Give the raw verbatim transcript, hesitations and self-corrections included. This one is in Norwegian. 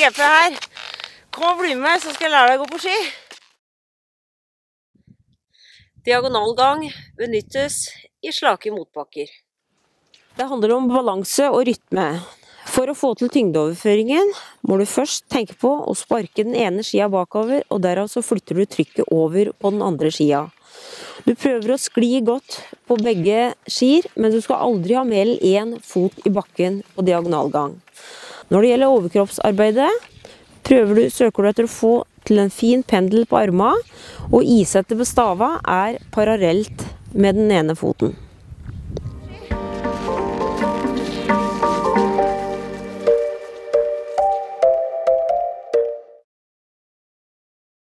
G P her. Kom og bli med, så skal jeg lære deg å gå på ski. Diagonalgang benyttes i slake motbakker. Det handler om balanse og rytme. For å få til tyngdeoverføringen må du først tenke på å sparke den ene skia bakover, og derav så flytter du trykket over på den andre skia. Du prøver å skli godt på begge skier, men du skal aldri ha mer enn én fot i bakken på diagonalgang. Når det gjelder overkroppsarbeidet, prøver du, søker du etter å få til en fin pendel på armene, og isettet på stava er parallelt med den ene foten.